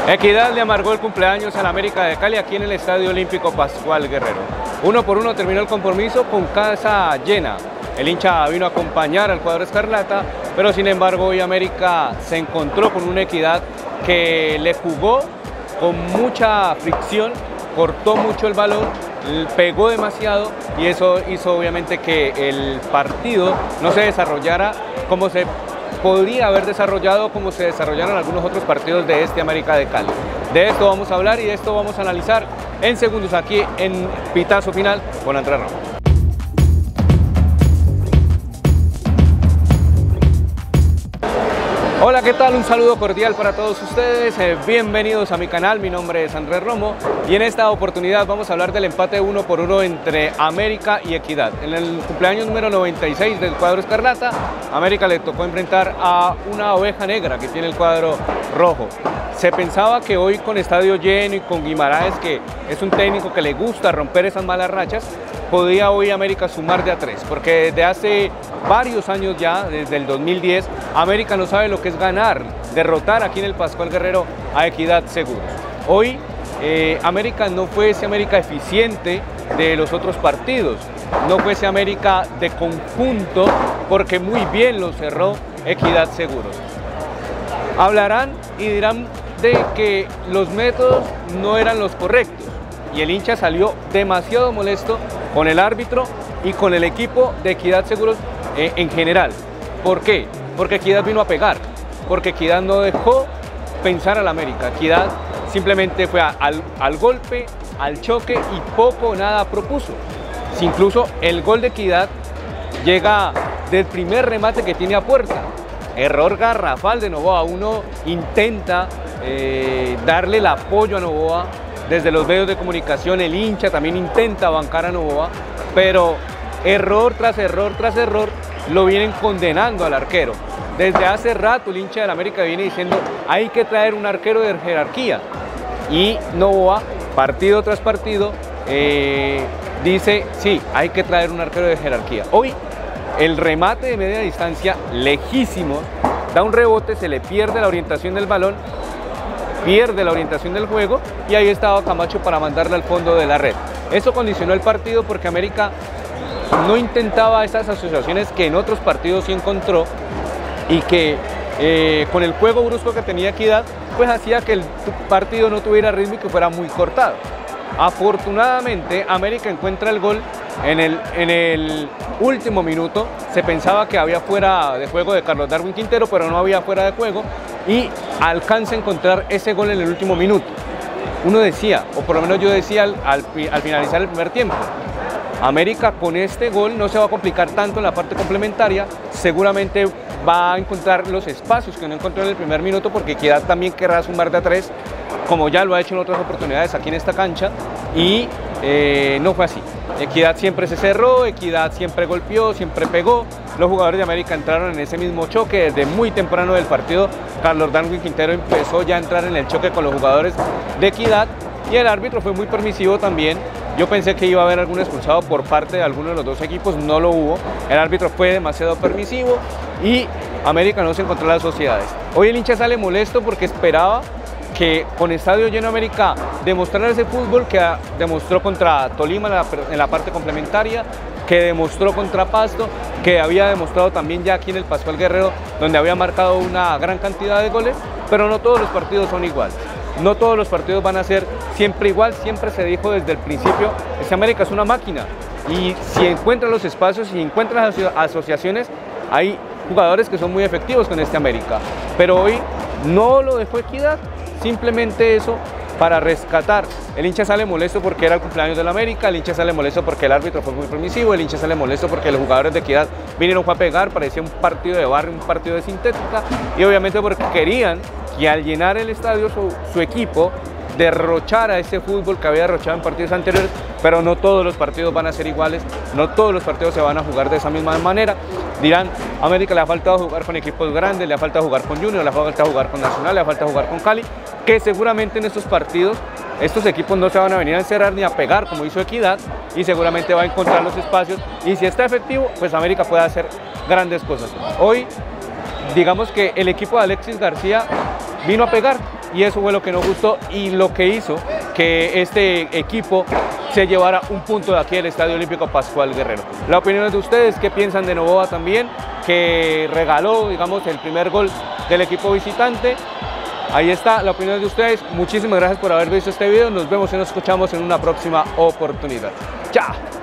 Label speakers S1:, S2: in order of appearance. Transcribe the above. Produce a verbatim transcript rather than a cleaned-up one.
S1: Equidad le amargó el cumpleaños al América de Cali aquí en el Estadio Olímpico Pascual Guerrero. Uno por uno terminó el compromiso con casa llena. El hincha vino a acompañar al cuadro escarlata, pero sin embargo hoy América se encontró con una Equidad que le jugó con mucha fricción, cortó mucho el balón, pegó demasiado y eso hizo obviamente que el partido no se desarrollara como se podría haber desarrollado, como se desarrollaron algunos otros partidos de este América de Cali. De esto vamos a hablar y de esto vamos a analizar en segundos aquí en Pitazo Final con Andrés Ramos. Hola, ¿qué tal? Un saludo cordial para todos ustedes, eh, bienvenidos a mi canal, mi nombre es Andrés Romo y en esta oportunidad vamos a hablar del empate uno por uno entre América y Equidad. En el cumpleaños número noventa y seis del cuadro escarlata, América le tocó enfrentar a una oveja negra que tiene el cuadro rojo. Se pensaba que hoy con estadio lleno y con Guimaraes, que es un técnico que le gusta romper esas malas rachas, podía hoy América sumar de a tres, porque desde hace varios años ya, desde el dos mil diez, América no sabe lo que es ganar, derrotar aquí en el Pascual Guerrero a Equidad Seguros. Hoy eh, América no fue ese América eficiente de los otros partidos, no fue ese América de conjunto, porque muy bien lo cerró Equidad Seguros. Hablarán y dirán de que los métodos no eran los correctos y el hincha salió demasiado molesto con el árbitro y con el equipo de Equidad Seguros eh, en general. ¿Por qué? Porque Equidad vino a pegar, porque Equidad no dejó pensar al América. Equidad simplemente fue a, al, al golpe, al choque y poco o nada propuso. Si incluso el gol de Equidad llega del primer remate que tiene a puerta. Error garrafal de Novoa. Uno intenta eh, darle el apoyo a Novoa desde los medios de comunicación, el hincha también intenta bancar a Novoa, pero error tras error tras error lo vienen condenando al arquero. Desde hace rato el hincha del América viene diciendo hay que traer un arquero de jerarquía y Novoa, partido tras partido, eh, dice sí, hay que traer un arquero de jerarquía. Hoy el remate de media distancia, lejísimo, da un rebote, se le pierde la orientación del balón, pierde la orientación del juego y ahí estaba Camacho para mandarle al fondo de la red. Eso condicionó el partido porque América no intentaba esas asociaciones que en otros partidos sí encontró y que eh, con el juego brusco que tenía Equidad, pues hacía que el partido no tuviera ritmo y que fuera muy cortado. Afortunadamente América encuentra el gol en el, en el último minuto. Se pensaba que había fuera de juego de Carlos Darwin Quintero, pero no había fuera de juego y alcanza a encontrar ese gol en el último minuto. Uno decía, o por lo menos yo decía al, al, al finalizar el primer tiempo, América con este gol no se va a complicar tanto en la parte complementaria, seguramente va a encontrar los espacios que no encontró en el primer minuto porque Equidad también querrá sumar de a tres, como ya lo ha hecho en otras oportunidades aquí en esta cancha y eh, no fue así. Equidad siempre se cerró, Equidad siempre golpeó, siempre pegó. Los jugadores de América entraron en ese mismo choque desde muy temprano del partido. Carlos Darwin Quintero empezó ya a entrar en el choque con los jugadores de Equidad y el árbitro fue muy permisivo también. Yo pensé que iba a haber algún expulsado por parte de alguno de los dos equipos, no lo hubo. El árbitro fue demasiado permisivo y América no se encontró en las sociedades. Hoy el hincha sale molesto porque esperaba que con estadio lleno América demostrara ese fútbol que demostró contra Tolima en la, en la parte complementaria, que demostró contra Pasto, que había demostrado también ya aquí en el Pascual Guerrero, donde había marcado una gran cantidad de goles, pero no todos los partidos son iguales. No todos los partidos van a ser siempre igual, siempre se dijo desde el principio, este América es una máquina y si encuentra los espacios, si encuentra las asociaciones, hay jugadores que son muy efectivos con este América, pero hoy no lo dejó Equidad, simplemente eso para rescatar. El hincha sale molesto porque era el cumpleaños del América, el hincha sale molesto porque el árbitro fue muy permisivo, el hincha sale molesto porque los jugadores de Equidad vinieron a pegar, parecía un partido de barrio, un partido de sintética y obviamente porque querían que al llenar el estadio su, su equipo derrochara ese fútbol que había derrochado en partidos anteriores, pero no todos los partidos van a ser iguales, no todos los partidos se van a jugar de esa misma manera. Dirán, a América le ha faltado jugar con equipos grandes, le ha faltado jugar con Junior, le ha faltado jugar con Nacional, le ha faltado jugar con Cali, que seguramente en estos partidos estos equipos no se van a venir a encerrar ni a pegar como hizo Equidad y seguramente va a encontrar los espacios y si está efectivo, pues América puede hacer grandes cosas. Hoy, digamos que el equipo de Alexis García vino a pegar, y eso fue lo que nos gustó y lo que hizo que este equipo se llevara un punto de aquí del Estadio Olímpico Pascual Guerrero. La opinión de ustedes, ¿qué piensan de Novoa también? Que regaló, digamos, el primer gol del equipo visitante. Ahí está la opinión de ustedes. Muchísimas gracias por haber visto este video. Nos vemos y nos escuchamos en una próxima oportunidad. ¡Chao!